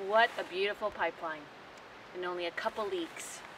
What a beautiful pipeline, and only a couple leaks.